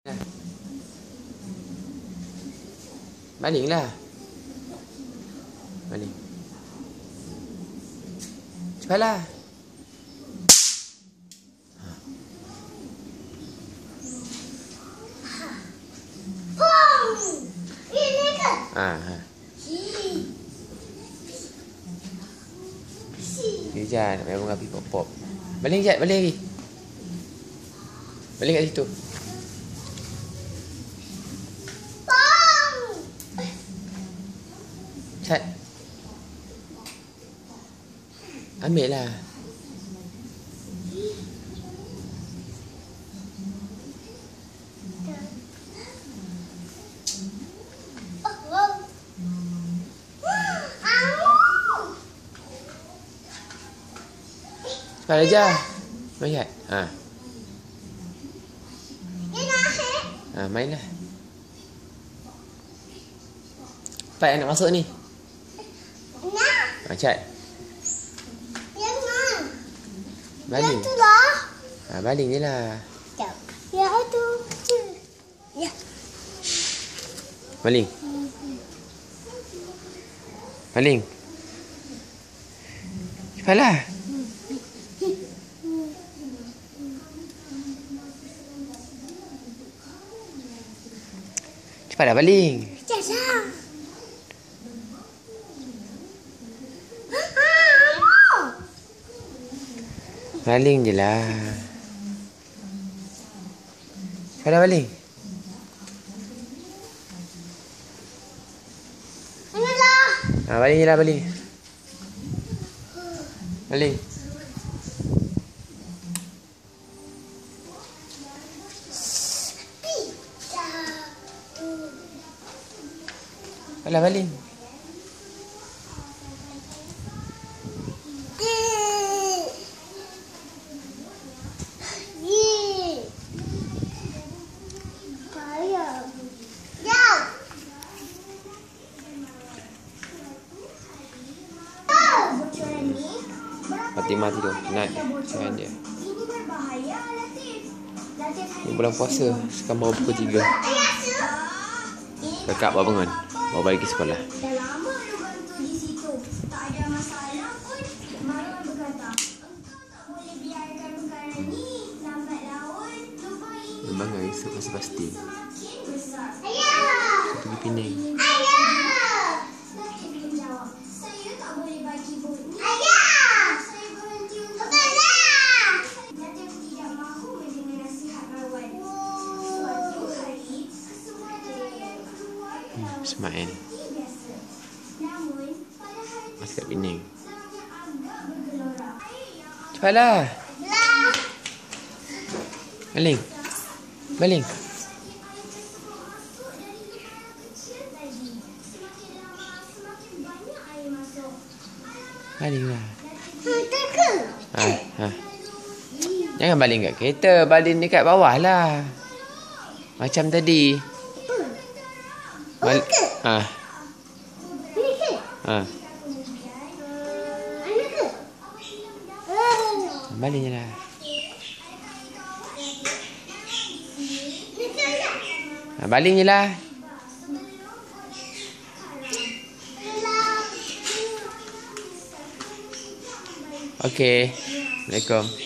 Balinglah. Baling. Cepatlah. Dia nak main bunga api pop-pop. Baling jap, baling lagi. Baling kat situ. Cat. Ambil lah. Cepat aja. Lihat. Mainlah. Cepat nak masuk ni. Cat. Baling. Baling je lah. Ya tu. Ya. Baling. Baling. Cepatlah. Cepatlah baling. Cepat. Baling je lah. Cepatlah baling. Baling je lah, baling. Baling. Cepatlah baling. Fatimah tidur. Penat dengan dia. Ini bulan puasa. Sekarang baru pukul 3. Kakak baru bangun. Baru balik ke sekolah. Memang risau pasal pasti. Pergi Penang. Ismail masih kat Penang. Cepatlah. Baling. Baling. Baling lah. Jangan baling kat kereta. Baling dekat bawah lah. Macam tadi. Baling je lah. Baling je lah. Okey. Assalamualaikum.